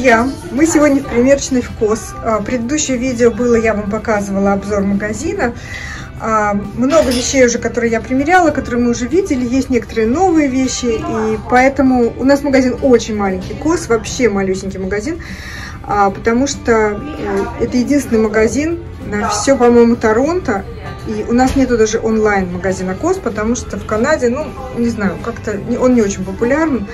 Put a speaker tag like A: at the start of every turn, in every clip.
A: друзья, мы сегодня в примерочной в КОС. Предыдущее видео было, я вам показывала обзор магазина. Много вещей уже, которые я примеряла, которые мы уже видели. Есть некоторые новые вещи, и поэтому у нас магазин очень маленький. КОС вообще малюсенький магазин, потому что это единственный магазин на все, по-моему, Торонто. И у нас нету даже онлайн-магазина КОС, потому что в Канаде, ну, не знаю, как-то он не очень популярен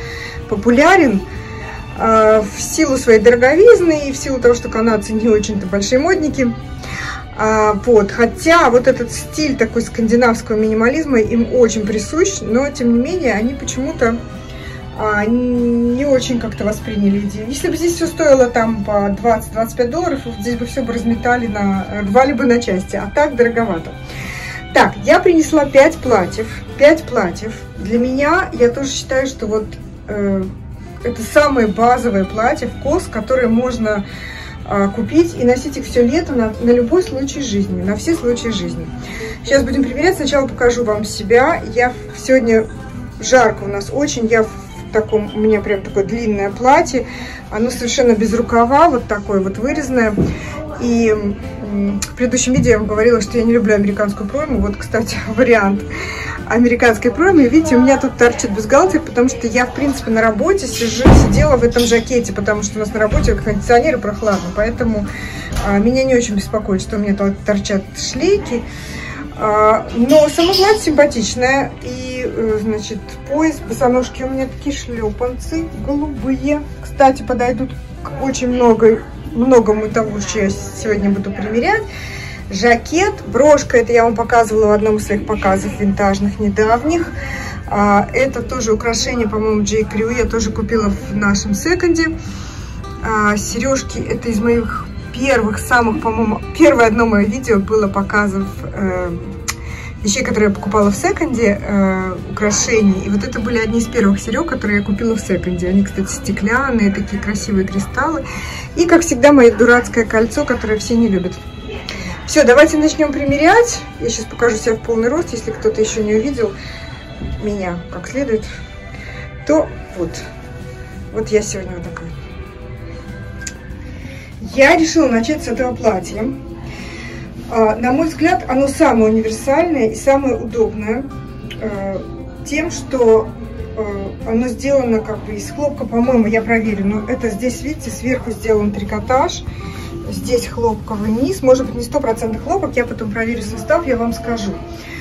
A: в силу своей дороговизны и в силу того, что канадцы не очень-то большие модники. Хотя вот этот стиль такой скандинавского минимализма им очень присущ, но тем не менее они почему-то не очень как-то восприняли идею. Если бы здесь все стоило там по 20-25 долларов, здесь бы все бы разметали, рвали бы на части, а так дороговато. Так, я принесла 5 платьев. 5 платьев. Для меня, я тоже считаю, что вот это самые базовые платья в КОС, которые можно купить и носить их все лето на любой случай жизни, на все случаи жизни. Сейчас будем примерять. Сначала покажу вам себя. Сегодня жарко у нас очень. У меня прям такое длинное платье. Оно совершенно без рукава, вот такое вот вырезанное. И в предыдущем видео я вам говорила, что я не люблю американскую пройму. Вот, кстати, вариант американской проймы. Видите, у меня тут торчит бюстгальтер, потому что я, в принципе, на работе сидела в этом жакете, потому что у нас на работе кондиционер и прохладно. Поэтому меня не очень беспокоит, что у меня торчат шлейки. Но само платье симпатичное. И, значит, пояс, босоножки у меня такие шлепанцы голубые. Кстати, подойдут к очень многому того, что я сегодня буду примерять. Жакет, брошка, это я вам показывала в одном из своих показов винтажных недавних. Это тоже украшение, по-моему, J. Crew, я тоже купила в нашем секонде. Сережки, это из моих первых, по-моему, первое одно мое видео было показов вещей, которые я покупала в секонде, украшений. И вот это были одни из первых серег, которые я купила в секонде. Они, кстати, стеклянные, такие красивые кристаллы. И, как всегда, мое дурацкое кольцо, которое все не любят. Все, давайте начнем примерять. Я сейчас покажу себя в полный рост, если кто-то еще не увидел меня как следует. То вот я сегодня вот такая. Я решила начать с этого платья. На мой взгляд, оно самое универсальное и самое удобное тем, что оно сделано как бы из хлопка, по-моему, я проверю, но это здесь, видите, сверху сделан трикотаж, здесь хлопковый низ, может быть, не 100% хлопок, я потом проверю состав, я вам скажу.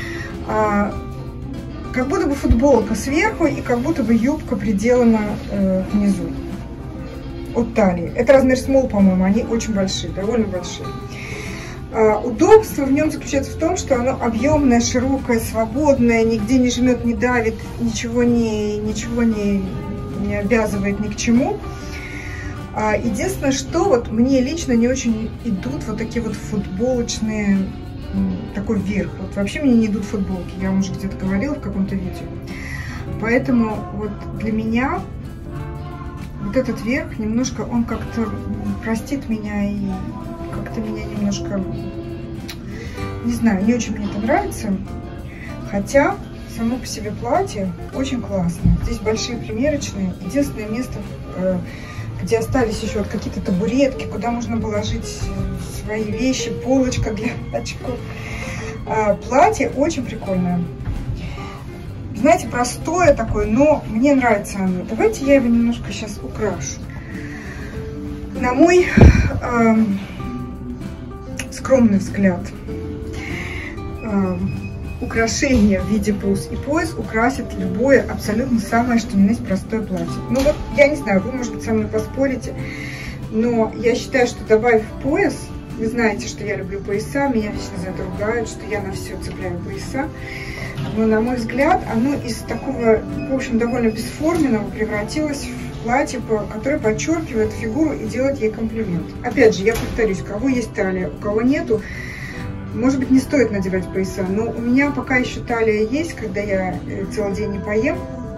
A: Как будто бы футболка сверху и как будто бы юбка приделана внизу от талии. Это размер small, по-моему, они очень большие, довольно большие. Удобство в нем заключается в том, что оно объемное, широкое, свободное, нигде не жмет, не давит, ничего не обязывает ни к чему. Единственное, что вот мне лично не очень идут вот такие вот футболочные, такой верх. Вот вообще мне не идут футболки, я вам уже где-то говорила в каком-то видео. Поэтому вот для меня вот этот верх немножко, он как-то простит меня и как-то меня немножко, не знаю, не очень мне это нравится. Хотя само по себе платье очень классное. Здесь большие примерочные. Единственное место, где остались еще вот какие-то табуретки, куда можно положить свои вещи, полочка для очков. Платье очень прикольное. Знаете, простое такое, но мне нравится оно. Давайте я его немножко сейчас украшу. На мой скромный взгляд, украшения в виде бус и пояс украсит любое, абсолютно самое, что ни на есть простое платье. Ну вот, я не знаю, вы, может быть, со мной поспорите, но я считаю, что добавив пояс, вы знаете, что я люблю пояса, меня вечно за это ругают, что я на все цепляю пояса, но, на мой взгляд, оно из такого, в общем, довольно бесформенного превратилось в платье, которое подчеркивает фигуру и делает ей комплимент. Опять же, я повторюсь, у кого есть талия, у кого нету, может быть, не стоит надевать пояса, но у меня пока еще талия есть, когда я целый день не поем.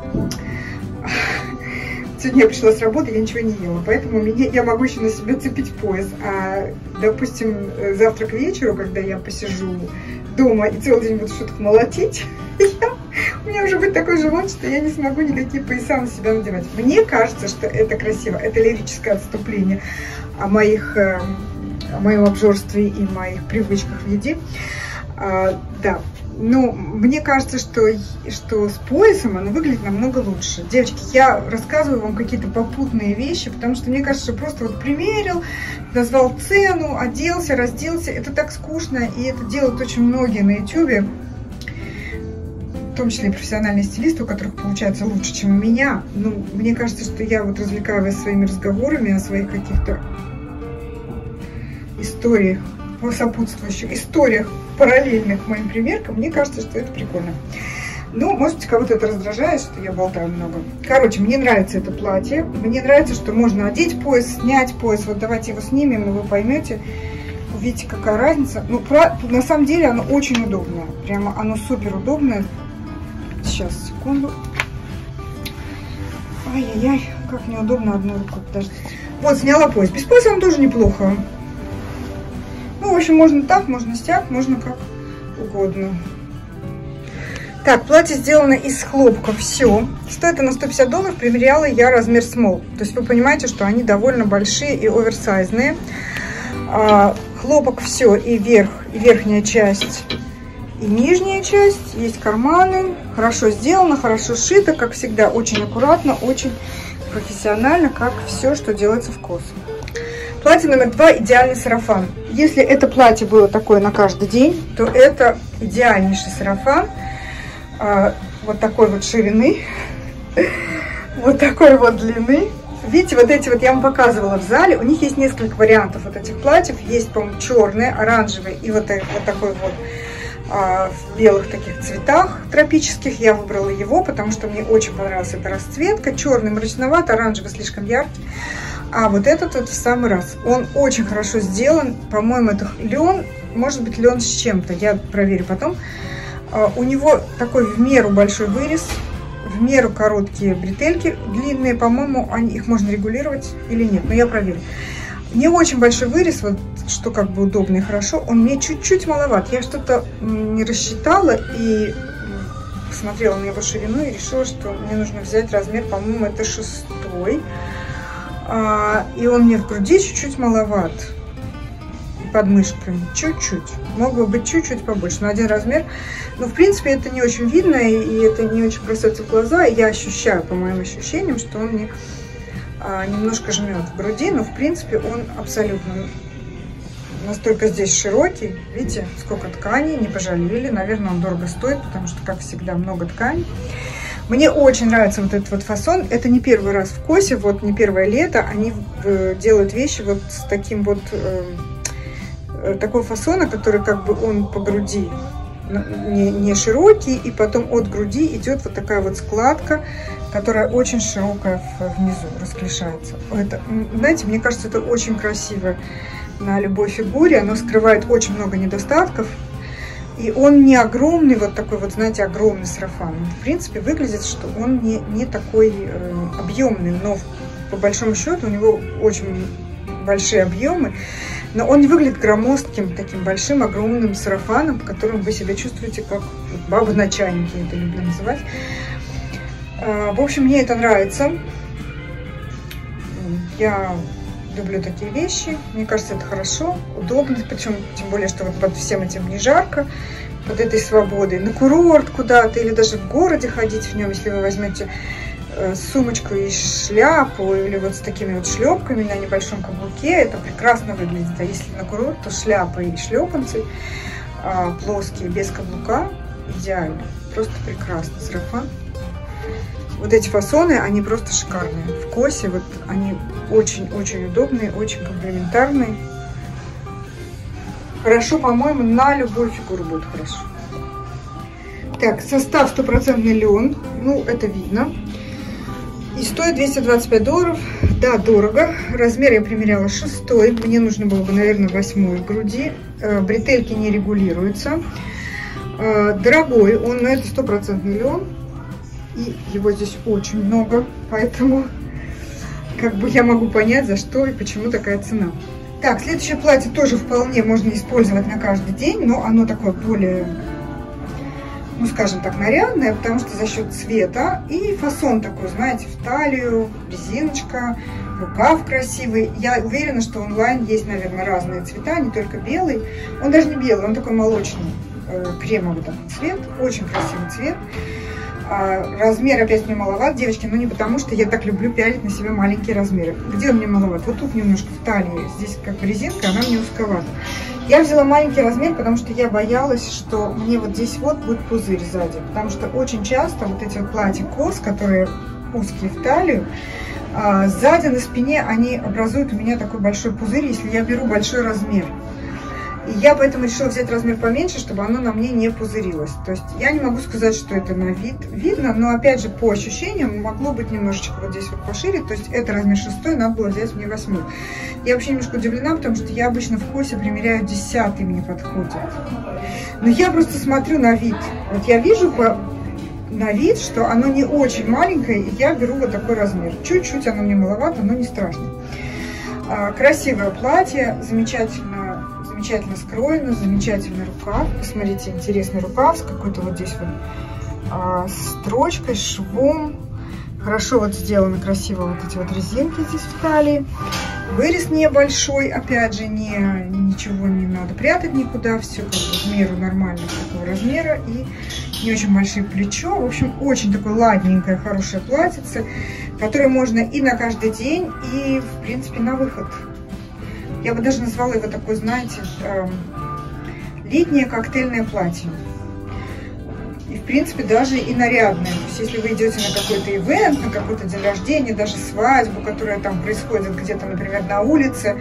A: Сегодня я пришла с работы, я ничего не ела, поэтому я могу еще на себя цепить пояс. А, допустим, завтра к вечеру, когда я посижу дома и целый день буду что-то молотить, У меня уже будет такой живот, что я не смогу никакие пояса на себя надевать. Мне кажется, что это красиво. Это лирическое отступление о моем обжорстве и моих привычках в еде. Да. Но мне кажется, что с поясом оно выглядит намного лучше. Девочки, я рассказываю вам какие-то попутные вещи, потому что мне кажется, что просто вот примерил, назвал цену, оделся, разделся. Это так скучно, и это делают очень многие на YouTube, в том числе и профессиональные стилисты, у которых получается лучше, чем у меня. Ну, мне кажется, что я вот развлекаю вас своими разговорами о своих каких-то историях, сопутствующих историях, параллельных моим примеркам. Мне кажется, что это прикольно. Ну, может быть, кого-то это раздражает, что я болтаю много. Короче, мне нравится это платье. Мне нравится, что можно одеть пояс, снять пояс. Вот давайте его снимем, и вы поймете, увидите, какая разница. Ну, на самом деле, оно очень удобное. Прямо оно супер удобное. Сейчас, секунду. Ай-яй-яй, как неудобно одной рукой. Подождите. Вот, сняла пояс. Без пояса он тоже неплохо. Ну, в общем, можно так, можно сяк, можно как угодно. Так, платье сделано из хлопка, все. Стоит оно $150, примеряла я размер small. То есть вы понимаете, что они довольно большие и оверсайзные. Хлопок все, и верх, и верхняя часть, и нижняя часть. Есть карманы, хорошо сделано, хорошо сшито, как всегда, очень аккуратно, очень профессионально, как все, что делается в косе. Платье номер 2 – идеальный сарафан. Если это платье было такое на каждый день, то это идеальнейший сарафан. Вот такой вот ширины, вот такой вот длины. Видите, вот эти вот я вам показывала в зале. У них есть несколько вариантов вот этих платьев. Есть, по-моему, черные, оранжевые и вот такой вот в белых таких цветах тропических. Я выбрала его, потому что мне очень понравилась эта расцветка. Черный мрачноват, оранжевый слишком яркий. А вот этот вот в самый раз. Он очень хорошо сделан. По-моему, это лен. Может быть, лен с чем-то. Я проверю потом. У него такой в меру большой вырез. В меру короткие бретельки. Длинные, по-моему, их можно регулировать или нет. Но я проверю. Не очень большой вырез. Вот что как бы удобно и хорошо. Он мне чуть-чуть маловат. Я что-то не рассчитала и посмотрела на его ширину и решила, что мне нужно взять размер, по-моему, это 6. И он мне в груди чуть-чуть маловат. Под мышками. Чуть-чуть. Мог бы быть чуть-чуть побольше. Но один размер. Но, в принципе, это не очень видно. И это не очень бросается в глаза. И я ощущаю, по моим ощущениям, что он мне немножко жмет в груди. Но, в принципе, он абсолютно настолько здесь широкий. Видите, сколько тканей. Не пожалели. Наверное, он дорого стоит. Потому что, как всегда, много тканей. Мне очень нравится вот этот вот фасон. Это не первый раз в косе, вот не первое лето. Они делают вещи вот с таким вот, такого фасона, который как бы он по груди не широкий. И потом от груди идет вот такая вот складка, которая очень широкая внизу, расклешается. Это, знаете, мне кажется, это очень красиво на любой фигуре. Оно скрывает очень много недостатков. И он не огромный, вот такой вот, знаете, огромный сарафан. В принципе, выглядит, что он не такой объемный, но по большому счету у него очень большие объемы. Но он не выглядит громоздким, таким большим, огромным сарафаном, по которому вы себя чувствуете как баба на чайнике, я это люблю называть. В общем, мне это нравится. Я люблю такие вещи. Мне кажется, это хорошо, удобно. Причем, тем более, что вот под всем этим не жарко, под этой свободой. На курорт куда-то или даже в городе ходить в нем, если вы возьмете сумочку и шляпу, или вот с такими вот шлепками на небольшом каблуке, это прекрасно выглядит. А если на курорт, то шляпа и шлепанцы плоские, без каблука, идеально. Просто прекрасно. Сарафан. Вот эти фасоны, они просто шикарные. В косе вот они очень-очень удобные, очень комплементарные. Хорошо, по-моему, на любую фигуру будет хорошо. Так, состав 100% лен. Ну, это видно. И стоит $225. Да, дорого. Размер я примеряла 6. Мне нужно было бы, наверное, 8 в груди. Бретельки не регулируются. Дорогой он, но это 100% лен. И его здесь очень много, поэтому как бы я могу понять, за что и почему такая цена. Так, следующее платье тоже вполне можно использовать на каждый день, но оно такое более ну, скажем так, нарядная, потому что за счет цвета и фасон такой, знаете, в талию, резиночка, рукав красивый. Я уверена, что онлайн есть, наверное, разные цвета, не только белый. Он даже не белый, он такой молочный, кремовый такой цвет, очень красивый цвет. Размер опять мне маловат, девочки, но не потому, что я так люблю пялить на себя маленькие размеры. Где он мне маловат? Вот тут немножко в талии, здесь как бы резинка, она мне узковата. Я взяла маленький размер, потому что я боялась, что мне вот здесь вот будет пузырь сзади. Потому что очень часто вот эти вот платья кос, которые узкие в талию, сзади на спине они образуют у меня такой большой пузырь, если я беру большой размер. И я поэтому решила взять размер поменьше, чтобы оно на мне не пузырилось. То есть я не могу сказать, что это на вид видно, но опять же по ощущениям могло быть немножечко вот здесь вот пошире. То есть это размер 6, надо было взять мне 8. Я вообще немножко удивлена, потому что я обычно в косе примеряю 10, мне подходит. Но я просто смотрю на вид. Вот я вижу на вид, что оно не очень маленькое, и я беру вот такой размер. Чуть-чуть оно мне маловато, но не страшно. Красивое платье, замечательно скроено, замечательный рукав. Посмотрите, интересный рукав с какой-то вот здесь вот строчкой, швом. Хорошо вот сделаны, красиво вот эти вот резинки здесь в талии. Вырез небольшой, опять же, ничего не надо прятать никуда. Все как бы в меру нормального такого размера и не очень большие плечо. В общем, очень такое ладненькое, хорошее платьице, которое можно и на каждый день, и, в принципе, на выход. Я бы даже назвала его такой, знаете, летнее коктейльное платье. И, в принципе, даже и нарядное. То есть, если вы идете на какой-то ивент, на какой-то день рождения, даже свадьбу, которая там происходит где-то, например, на улице.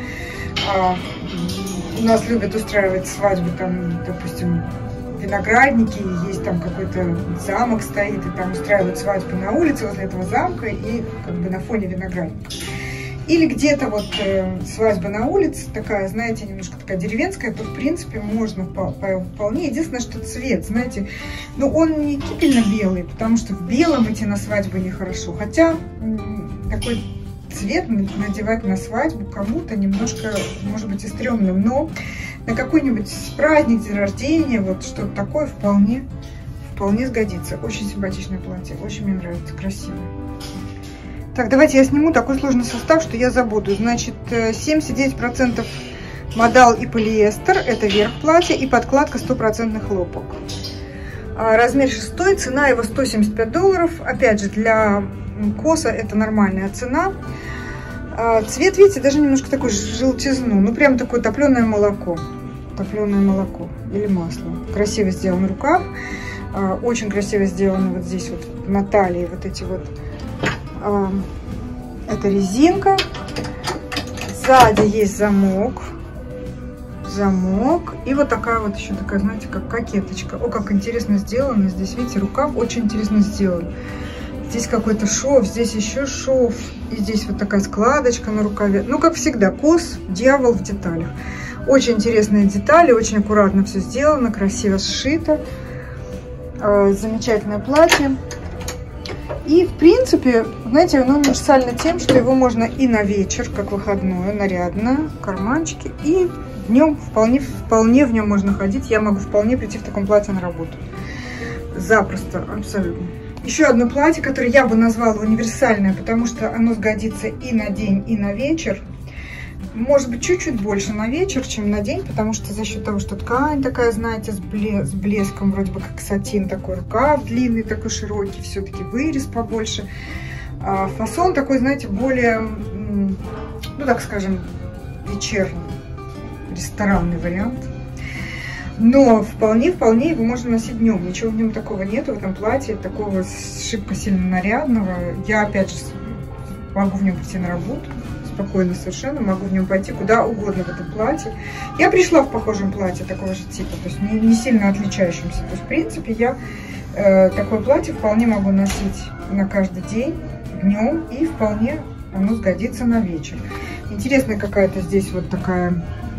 A: У нас любят устраивать свадьбы, там, допустим, виноградники, есть там какой-то замок стоит, и там устраивают свадьбу на улице возле этого замка и как бы на фоне виноградника. Или где-то вот свадьба на улице, такая, знаете, немножко такая деревенская, то, в принципе, можно вполне. Единственное, что цвет, знаете, ну, он не кипельно-белый, потому что в белом идти на свадьбу нехорошо. Хотя такой цвет надевать на свадьбу кому-то немножко, может быть, и стрёмно, но на какой-нибудь праздник, день рождения, вот что-то такое вполне сгодится. Очень симпатичное платье, очень мне нравится, красивое. Так, давайте я сниму такой сложный состав, что я забуду. Значит, 79% модал и полиэстер, это верх платья, и подкладка 100% хлопок. Размер 6, цена его $175. Опять же, для коса это нормальная цена. Цвет, видите, даже немножко такой желтизну, ну прям такое топленое молоко. Топленое молоко или масло. Красиво сделан рукав. Очень красиво сделаны вот здесь вот на талии вот эти вот. Это резинка. Сзади есть замок. И вот такая вот еще такая, знаете, как кокеточка. О, как интересно сделано. Здесь, видите, рукав очень интересно сделан. Здесь какой-то шов, здесь еще шов. И здесь вот такая складочка на рукаве. Ну, как всегда, кос, дьявол в деталях. Очень интересные детали, очень аккуратно все сделано, красиво сшито. Замечательное платье. И, в принципе, знаете, оно универсально тем, что его можно и на вечер, как выходное, нарядно, карманчики, и днем вполне в нем можно ходить. Я могу вполне прийти в таком платье на работу. Запросто, абсолютно. Еще одно платье, которое я бы назвала универсальное, потому что оно сгодится и на день, и на вечер. Может быть, чуть-чуть больше на вечер, чем на день, потому что за счет того, что ткань такая, знаете, с блеском, вроде бы как сатин, такой рукав длинный, такой широкий, все-таки вырез побольше. Фасон такой, знаете, более, ну так скажем, вечерний, ресторанный вариант. Но вполне его можно носить днем. Ничего в нем такого нету, в этом платье, такого шибко сильно нарядного. Я, опять же, могу в нем прийти на работу. Спокойно совершенно, могу в нем пойти куда угодно в этом платье. Я пришла в похожем платье такого же типа, то есть не сильно отличающемся. То есть, в принципе, я такое платье вполне могу носить на каждый день, днем, и вполне оно сгодится на вечер. Интересная какая-то здесь вот такой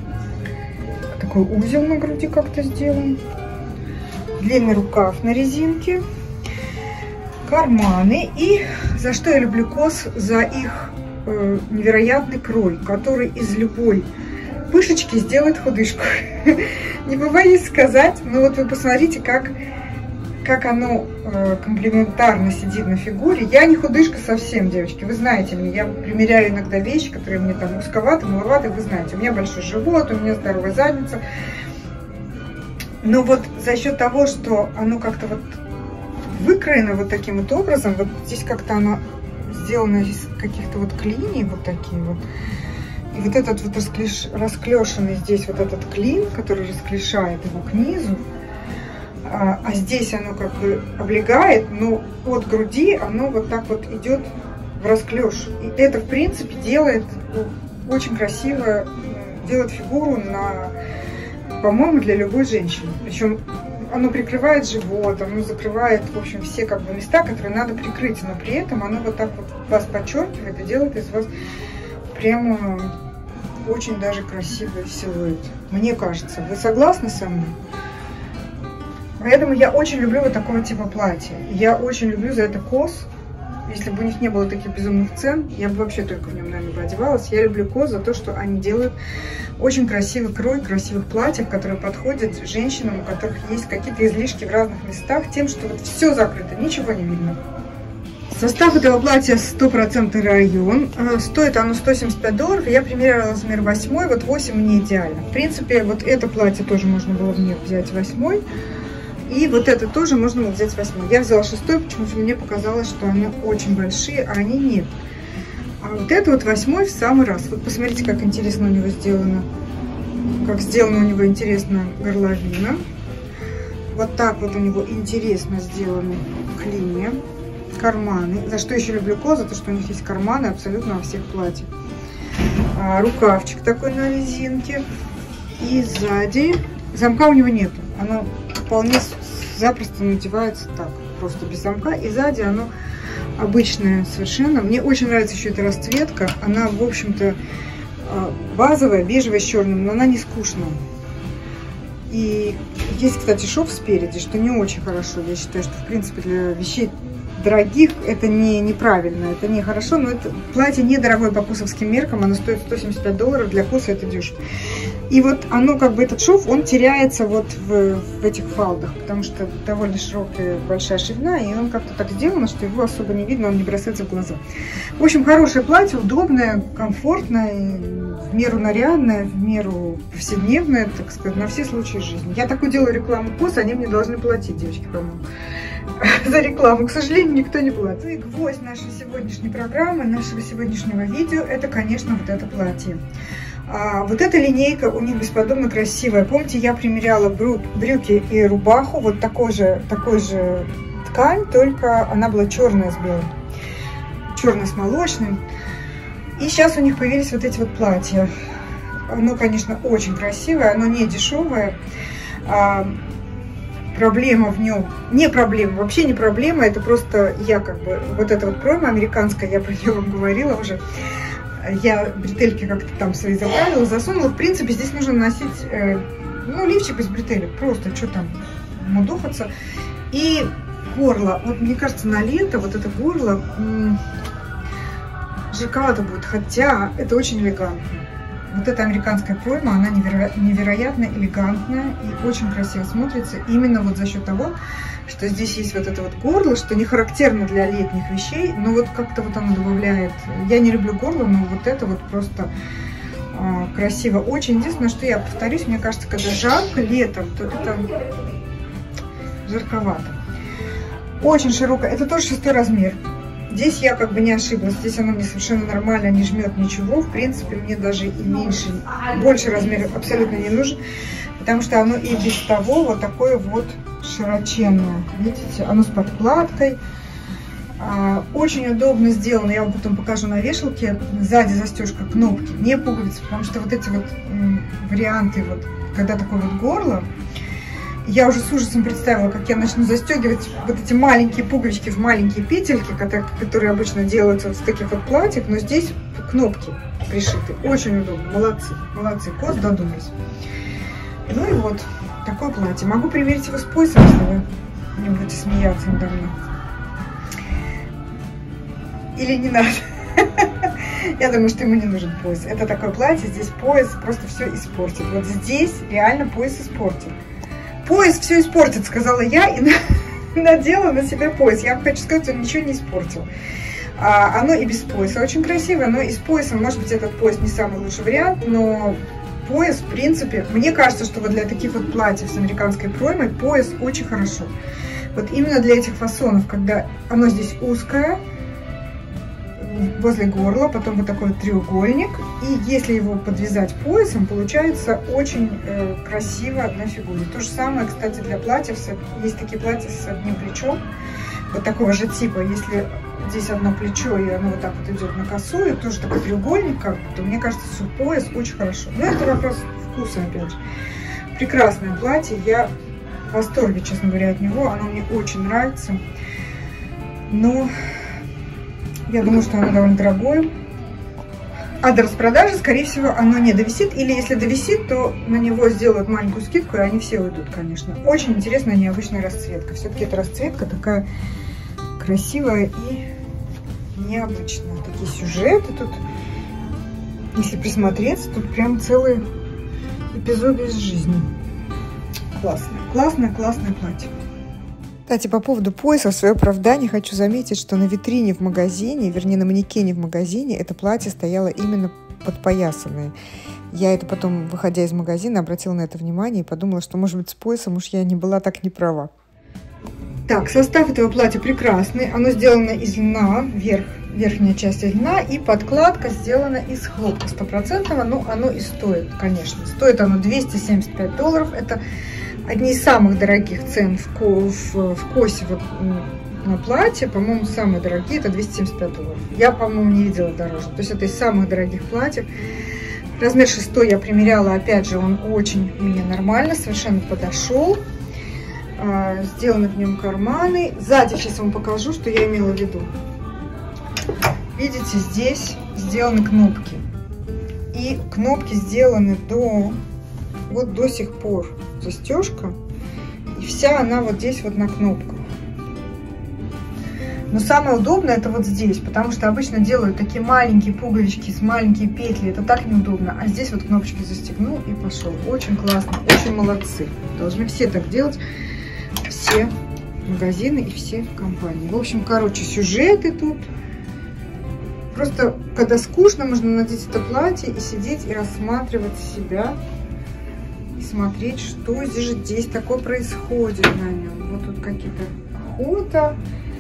A: узел на груди как-то сделан. Длинный рукав на резинке. Карманы. И за что я люблю кос? За их невероятный крой, который из любой пышечки сделает худышку. Не побоюсь сказать, но вот вы посмотрите, как как оно комплементарно сидит на фигуре. Я не худышка совсем, девочки, вы знаете меня. Я примеряю иногда вещи, которые мне там узковаты, маловаты, вы знаете. У меня большой живот, у меня здоровая задница. Но вот за счет того, что оно как-то вот выкроено вот таким вот образом, вот здесь как-то оно сделано из каких-то вот клиней, вот такие вот. И вот этот вот расклешенный здесь вот этот клин, который расклешает его к низу, а здесь оно как бы облегает, но от груди оно вот так вот идет в расклеш. И это, в принципе, делает очень красиво, делает фигуру на, по-моему, для любой женщины. Причем оно прикрывает живот, оно закрывает, в общем, все как бы места, которые надо прикрыть, но при этом оно вот так вот вас подчеркивает и делает из вас прямо очень даже красивый силуэт. Мне кажется. Вы согласны со мной? Поэтому я очень люблю вот такого типа платья. Я очень люблю за это COS. Если бы у них не было таких безумных цен, я бы вообще только в нем, наверное, бы одевалась. Я люблю COS за то, что они делают очень красивый крой красивых платьев, которые подходят женщинам, у которых есть какие-то излишки в разных местах, тем, что вот все закрыто, ничего не видно. Состав этого платья 100% район. Стоит оно $175. Я примеряла размер 8, вот 8 мне идеально. В принципе, вот это платье тоже можно было мне взять 8. И вот это тоже можно было взять 8. Я взяла 6, почему-то мне показалось, что они очень большие, а они нет. А вот это вот 8 в самый раз. Вот посмотрите, как интересно у него сделано. Как сделана у него интересно горловина. Вот так вот у него интересно сделаны клинья, карманы. За что еще люблю COS, за то, что у них есть карманы абсолютно во всех платьях. Рукавчик такой на резинке. И сзади замка у него нету. Оно вполне запросто надевается так, просто без замка. И сзади оно обычное совершенно. Мне очень нравится еще эта расцветка. Она, в общем-то, базовая, бежевая с черным, но она не скучная. И есть, кстати, шов спереди, что не очень хорошо. Я считаю, что, в принципе, для вещей дорогих это неправильно, это нехорошо. Но это платье недорогое по косовским меркам, оно стоит $175, для коса это дешево. И вот оно, как бы, этот шов, он теряется вот в этих фалдах, потому что довольно широкая, большая ширина, и он как-то так сделано, что его особо не видно, он не бросается в глаза. В общем, хорошее платье, удобное, комфортное, в меру нарядное, в меру повседневное, так сказать, на все случаи жизни. Я такую делаю рекламу COS, они мне должны платить, девочки, по-моему, за рекламу. К сожалению, никто не платит. И гвоздь нашей сегодняшней программы, нашего сегодняшнего видео, это, конечно, вот это платье. Вот эта линейка у них бесподобно красивая. Помните, я примеряла брюки и рубаху, вот такой же ткань, только она была черная с белым, черный с молочным. И сейчас у них появились вот эти вот платья. Оно, конечно, очень красивое, оно не дешевое. Проблема в нем, не проблема, вообще не проблема, это просто я как бы, вот эта вот пройма американская, я про нее вам говорила уже. Я бретельки как-то там свои заправила, засунула. В принципе, здесь нужно носить, ну, лифчик без бретелек. Просто, что там, мудохаться. И горло. Вот, мне кажется, на лето вот это горло жарковато будет. Хотя это очень элегантно. Вот эта американская пройма, она невероятно элегантная и очень красиво смотрится. Именно вот за счет того, что здесь есть вот это вот горло, что не характерно для летних вещей, но вот как-то вот оно добавляет. Я не люблю горло, но вот это вот просто красиво. Очень. Единственное, что я повторюсь, мне кажется, когда жарко летом, то это жарковато. Очень широкое. Это тоже 6 размер. Здесь я как бы не ошиблась. Здесь оно мне совершенно нормально, не жмет ничего. В принципе, мне даже и меньше, больше размеров абсолютно не нужен, потому что оно и без того вот такое вот широченное. Видите, оно с подкладкой. Очень удобно сделано. Я вам потом покажу на вешалке. Сзади застежка, кнопки, не пуговицы, потому что вот эти вот варианты, вот, когда такое вот горло, я уже с ужасом представила, как я начну застегивать вот эти маленькие пуговички в маленькие петельки, которые обычно делаются вот с таких вот платьев, но здесь кнопки пришиты. Очень удобно. Молодцы. Молодцы. COS додумались. Ну и вот такое платье. Могу примерить его с поясом, если вы не будете смеяться надо мной. Или не надо. Я думаю, что ему не нужен пояс. Это такое платье, здесь пояс просто все испортит. Вот здесь реально пояс испортит. Пояс все испортит, сказала я, и надела на себя пояс. Я вам хочу сказать, он ничего не испортил. Оно и без пояса очень красивое, но и с поясом, может быть, этот пояс не самый лучший вариант, но пояс, в принципе, мне кажется, что вот для таких вот платьев с американской проймой пояс очень хорошо. Вот именно для этих фасонов, когда оно здесь узкое, возле горла, потом вот такой вот треугольник, и если его подвязать поясом, получается очень красиво на фигуре. То же самое, кстати, для платьев, есть такие платья с одним плечом, вот такого же типа, если здесь одно плечо, и оно вот так вот идет на косую, тоже такой треугольник, как бы, то мне кажется, что пояс очень хорошо. Но это вопрос вкуса, опять же. Прекрасное платье, я в восторге, честно говоря, от него, оно мне очень нравится. Но я думаю, что оно довольно дорогое. А до распродажи, скорее всего, оно не довисит. Или если довисит, то на него сделают маленькую скидку, и они все уйдут, конечно. Очень интересная, необычная расцветка. Все-таки эта расцветка такая красивая и необычная. Такие сюжеты тут. Если присмотреться, тут прям целые эпизоды из жизни. Классное, классное, классное платье. Кстати, по поводу пояса, в свое оправдание хочу заметить, что на витрине в магазине, вернее на манекене в магазине, это платье стояло именно подпоясанное. Я это потом, выходя из магазина, обратила на это внимание и подумала, что, может быть, с поясом уж я не была так не права. Так, состав этого платья прекрасный. Оно сделано из льна, верхняя часть из льна, и подкладка сделана из хлопка 100%, но оно и стоит, конечно. Стоит оно $275. Это одни из самых дорогих цен в Косе вот, на платье. По-моему, самые дорогие это $275. Я, по-моему, не видела дороже. То есть это из самых дорогих платьев. Размер 6 я примеряла, опять же, он очень мне нормально, совершенно подошел. Сделаны в нем карманы. Сзади сейчас вам покажу, что я имела в виду. Видите, здесь сделаны кнопки. И кнопки сделаны до сих пор. Застежка. И вся она вот здесь вот на кнопках. Но самое удобное это вот здесь, потому что обычно делают такие маленькие пуговички с маленькие петли. Это так неудобно. А здесь вот кнопочки застегнул и пошел. Очень классно, очень молодцы. Должны все так делать. Все магазины и все компании. В общем, короче, сюжеты тут. Просто, когда скучно, можно надеть это платье и сидеть и рассматривать себя. И смотреть, что здесь такое происходит на нем. Вот тут какие-то охота.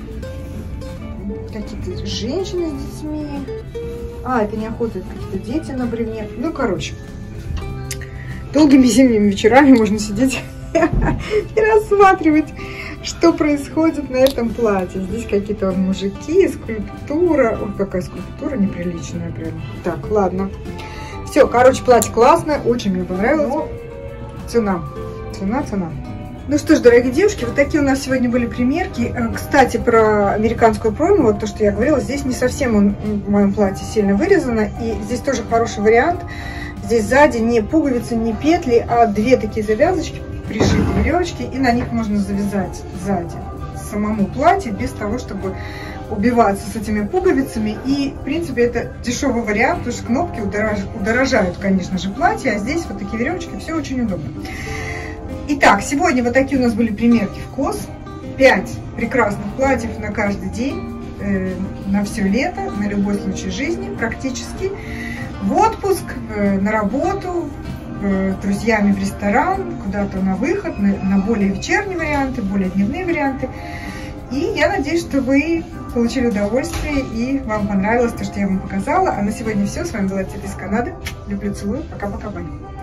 A: Какие-то женщины с детьми. Это не охота, это какие-то дети на бревне. Ну, короче. Долгими зимними вечерами можно сидеть и рассматривать, что происходит на этом платье. Здесь какие-то мужики, скульптура. Ой, какая скульптура неприличная прям. Так, ладно. Все, короче, платье классное, очень мне понравилось. Но цена. Ну что ж, дорогие девушки, вот такие у нас сегодня были примерки. Кстати, про американскую пройму, вот то, что я говорила, здесь не совсем в моем платье сильно вырезано. И здесь тоже хороший вариант. Здесь сзади не пуговицы, не петли, а две такие завязочки, пришиты веревочки, и на них можно завязать сзади самому платье, без того, чтобы убиваться с этими пуговицами. И, в принципе, это дешевый вариант, потому что кнопки удорожают, конечно же, платье, а здесь вот такие веревочки, все очень удобно. Итак, сегодня вот такие у нас были примерки в Кос. 5 прекрасных платьев на каждый день, на все лето, на любой случай жизни практически. В отпуск, на работу, с друзьями в ресторан, куда-то на выход, на более вечерние варианты, более дневные варианты. И я надеюсь, что вы получили удовольствие и вам понравилось то, что я вам показала. А на сегодня все. С вами была Тета из Канады. Люблю, целую. Пока-пока, бай.